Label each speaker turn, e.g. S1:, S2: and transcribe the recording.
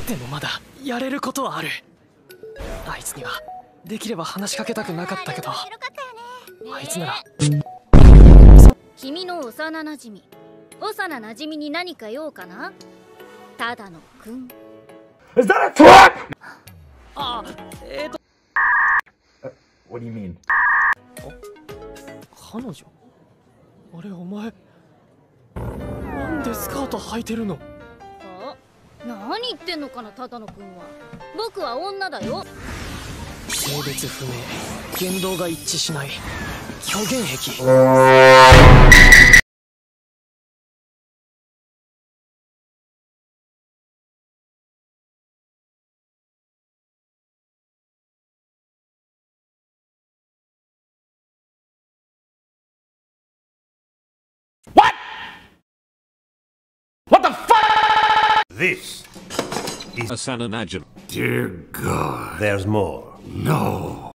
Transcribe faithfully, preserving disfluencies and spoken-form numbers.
S1: でもまだやれることはある。あいつにはできれば話しかけたくなかったけど、あいつなら。
S2: 君の幼なじみ、幼なじみに何か用かな？ただのくん。
S3: Is that a trap?
S1: あ、えーと
S3: What do you mean?
S1: 彼女？あれお前なんでスカート履いてるの？
S2: あ、何言ってんのかな、ただのくんは。僕は女だよ。
S1: 性別不明、言動が一致しない、虚言癖。
S3: What? What the fuck? This is
S4: a Sananajin.
S3: Dear God. There's more. No.